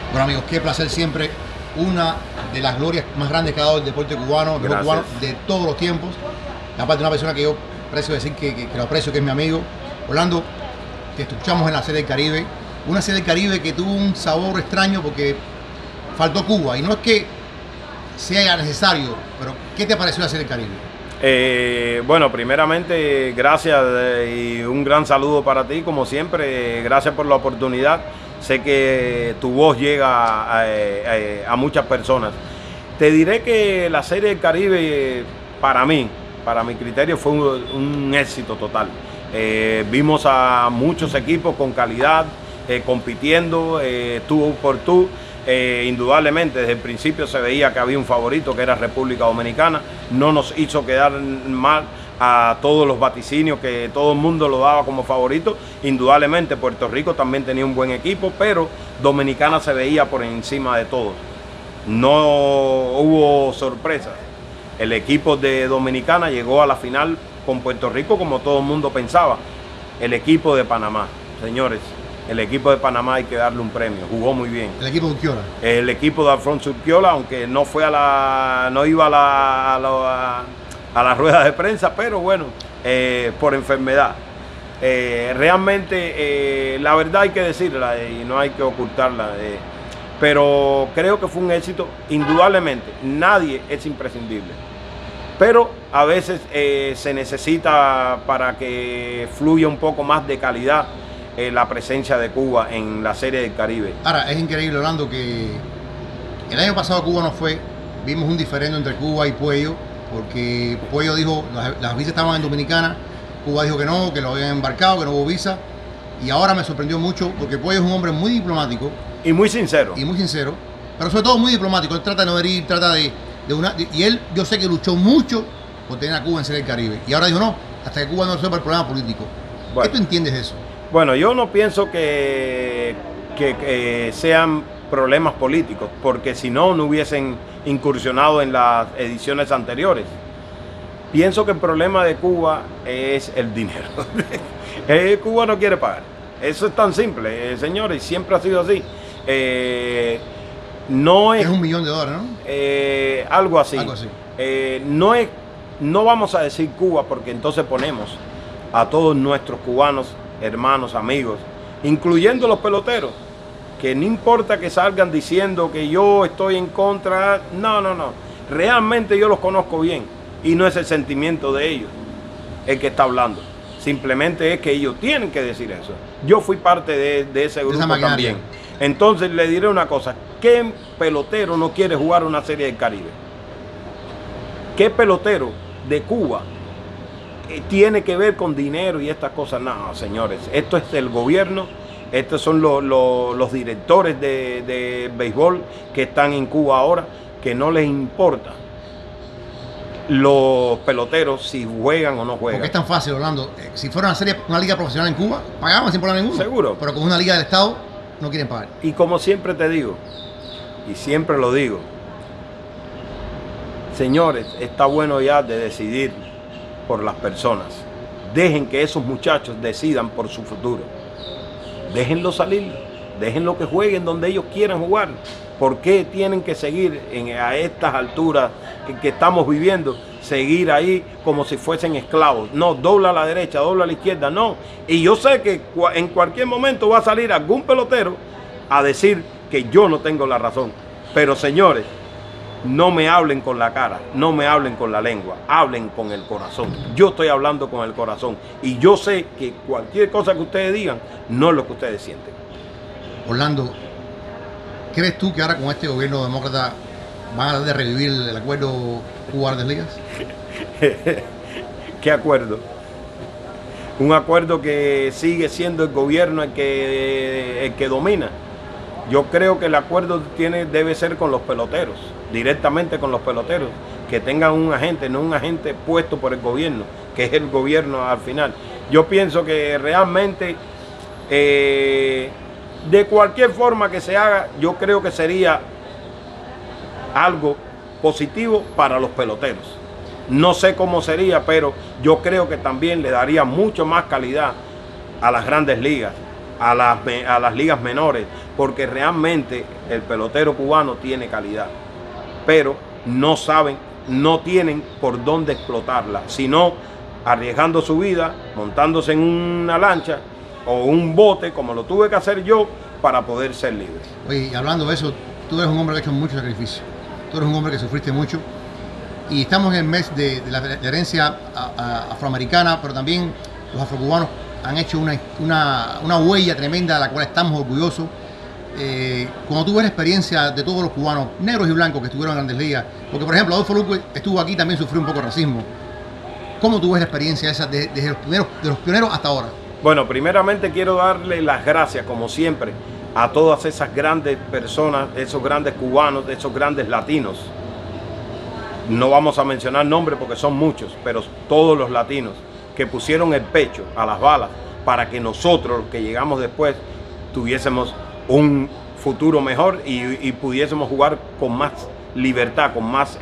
Bueno, amigos, qué placer siempre. Una de las glorias más grandes que ha dado el deporte cubano, el deporte cubano de todos los tiempos. Aparte de una persona que yo aprecio decir que lo aprecio, que es mi amigo. Orlando, te escuchamos en la Serie del Caribe. Una Serie del Caribe que tuvo un sabor extraño porque faltó Cuba. Y no es que sea necesario, pero ¿qué te pareció la Serie del Caribe? Bueno, primeramente, gracias y un gran saludo para ti, como siempre. Gracias por la oportunidad. Sé que tu voz llega a muchas personas. Te diré que la Serie del Caribe, para mí, para mi criterio, fue un éxito total. Vimos a muchos equipos con calidad, compitiendo, tú por tú. Indudablemente desde el principio se veía que había un favorito, que era República Dominicana. No nos hizo quedar mal a todos los vaticinios, que todo el mundo lo daba como favorito. Indudablemente Puerto Rico también tenía un buen equipo, pero Dominicana se veía por encima de todos. No hubo sorpresas. El equipo de Dominicana llegó a la final con Puerto Rico como todo el mundo pensaba. El equipo de Panamá, señores, el equipo de Panamá hay que darle un premio, jugó muy bien. El equipo de Urquiola. El equipo de Alfonso Urquiola, aunque no fue no iba a la rueda de prensa, pero bueno, por enfermedad. Realmente, la verdad hay que decirla y no hay que ocultarla, pero creo que fue un éxito. Indudablemente, nadie es imprescindible, pero a veces se necesita, para que fluya un poco más de calidad, la presencia de Cuba en la Serie del Caribe. Ahora, es increíble, Orlando, que el año pasado Cuba no fue. Vimos un diferendo entre Cuba y Puello, porque Puello dijo las visas estaban en Dominicana, Cuba dijo que lo habían embarcado, que no hubo visa. Y ahora me sorprendió mucho porque Puello es un hombre muy diplomático. Y muy sincero. Y muy sincero, pero sobre todo muy diplomático. Él trata de no herir, trata y él, yo sé que luchó mucho por tener a Cuba en Serie del Caribe. Y ahora dijo no, hasta que Cuba no resuelva el problema político. Bueno, ¿qué tú entiendes de eso? Bueno, yo no pienso que sean problemas políticos, porque si no, no hubiesen incursionado en las ediciones anteriores. Pienso que el problema de Cuba es el dinero. Cuba no quiere pagar. Eso es tan simple, señores, siempre ha sido así. No es $1 millón, ¿no? Algo así. Algo así. No vamos a decir Cuba, porque entonces ponemos a todos nuestros cubanos, hermanos, amigos, incluyendo los peloteros, que no importa que salgan diciendo que yo estoy en contra. No. Realmente yo los conozco bien y no es el sentimiento de ellos el que está hablando. Simplemente es que ellos tienen que decir eso. Yo fui parte de ese grupo también. Entonces le diré una cosa: ¿qué pelotero no quiere jugar una Serie del Caribe? ¿Qué pelotero de Cuba tiene que ver con dinero y estas cosas? No, señores, esto es el gobierno, estos son los directores de béisbol que están en Cuba ahora, que no les importa los peloteros si juegan o no juegan. Porque es tan fácil, Orlando. Si fuera una liga profesional en Cuba, pagaban sin problema ninguno. Seguro. Pero como una liga del Estado, no quieren pagar. Y como siempre te digo, y siempre lo digo, señores, está bueno ya de decidir por las personas. Dejen que esos muchachos decidan por su futuro. Déjenlos salir, déjenlos que jueguen donde ellos quieran jugar. ¿Por qué tienen que seguir a estas alturas que estamos viviendo, seguir ahí como si fuesen esclavos? No, dobla a la derecha, dobla a la izquierda, no. Y yo sé que en cualquier momento va a salir algún pelotero a decir que yo no tengo la razón. Pero señores, no me hablen con la cara, no me hablen con la lengua, hablen con el corazón. Yo estoy hablando con el corazón y yo sé que cualquier cosa que ustedes digan no es lo que ustedes sienten. Orlando, ¿crees tú que ahora con este gobierno demócrata van a tratar de revivir el acuerdo Cuba-Grandes Ligas? ¿Qué acuerdo? Un acuerdo que sigue siendo el gobierno el que domina. Yo creo que el acuerdo debe ser con los peloteros, directamente con los peloteros, que tengan un agente, no un agente puesto por el gobierno, que es el gobierno al final. Yo pienso que realmente, de cualquier forma que se haga, yo creo que sería algo positivo para los peloteros. No sé cómo sería, pero yo creo que también le daría mucho más calidad a las grandes ligas, a las ligas menores, porque realmente el pelotero cubano tiene calidad, pero no saben, no tienen por dónde explotarla, sino arriesgando su vida, montándose en una lancha o un bote, como lo tuve que hacer yo, para poder ser libre. Oye, y hablando de eso, tú eres un hombre que ha hecho mucho sacrificio, tú eres un hombre que sufriste mucho, y estamos en el mes de la herencia afroamericana, pero también los afrocubanos han hecho una huella tremenda de la cual estamos orgullosos. Cuando tú ves la experiencia de todos los cubanos, negros y blancos que estuvieron en Grandes Ligas, porque por ejemplo Adolfo Luque estuvo aquí, también sufrió un poco de racismo. ¿Cómo tú ves la experiencia esa desde los pioneros hasta ahora? Bueno, primeramente quiero darle las gracias, como siempre, a todas esas grandes personas, esos grandes cubanos, esos grandes latinos. No vamos a mencionar nombres porque son muchos, pero todos los latinos que pusieron el pecho a las balas para que nosotros, los que llegamos después, tuviésemos un futuro mejor y pudiésemos jugar con más libertad, con más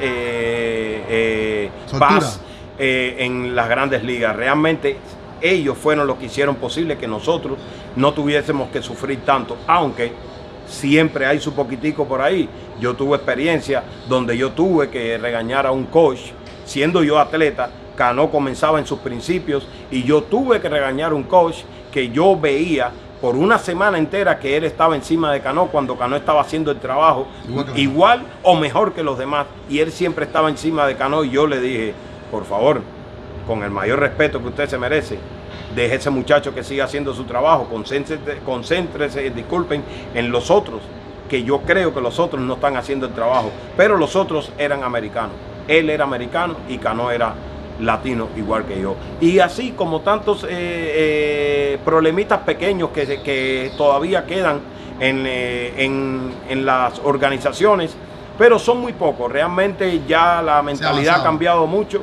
paz en las grandes ligas. Realmente ellos fueron los que hicieron posible que nosotros no tuviésemos que sufrir tanto, aunque siempre hay su poquitico por ahí. Yo tuve experiencia donde yo tuve que regañar a un coach, siendo yo atleta. Cano comenzaba en sus principios y yo tuve que regañar a un coach que yo veía por una semana entera que él estaba encima de Cano cuando Cano estaba haciendo el trabajo igual o mejor que los demás, y él siempre estaba encima de Cano, y yo le dije, por favor, con el mayor respeto que usted se merece, deje ese muchacho que siga haciendo su trabajo, concéntrese, disculpen, en los otros, que yo creo que los otros no están haciendo el trabajo, pero los otros eran americanos, él era americano y Cano era latino igual que yo, y así como tantos problemitas pequeños que todavía quedan en las organizaciones, pero son muy pocos. Realmente ya la mentalidad ha cambiado mucho.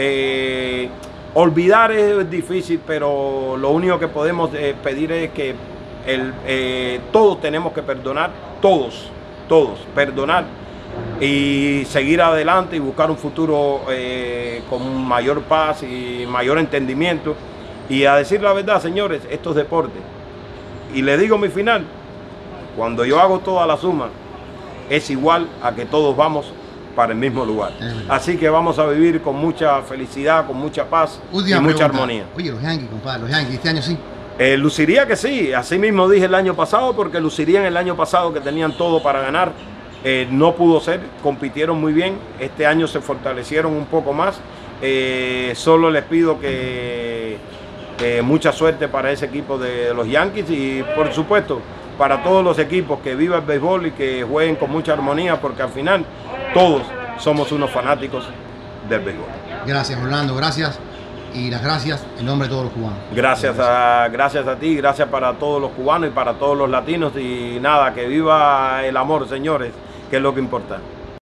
Olvidar es difícil, pero lo único que podemos pedir es que todos tenemos que perdonar, todos perdonar y seguir adelante y buscar un futuro con mayor paz y mayor entendimiento. Y a decir la verdad, señores, esto es deporte. Y le digo mi final, cuando yo hago toda la suma, es igual a que todos vamos para el mismo lugar. Así que vamos a vivir con mucha felicidad, con mucha paz y mucha armonía. Oye, los Yankees, compadre, los Yankees, este año sí. Luciría que sí, así mismo dije el año pasado, porque lucirían el año pasado que tenían todo para ganar. No pudo ser, compitieron muy bien, este año se fortalecieron un poco más. Solo les pido que mucha suerte para ese equipo de los Yankees y por supuesto para todos los equipos que vivan el béisbol y que jueguen con mucha armonía, porque al final todos somos unos fanáticos del béisbol. Gracias, Orlando, gracias. Y las gracias en nombre de todos los cubanos. Gracias a ti, gracias para todos los cubanos y para todos los latinos, y nada, que viva el amor, señores, que es lo que importa.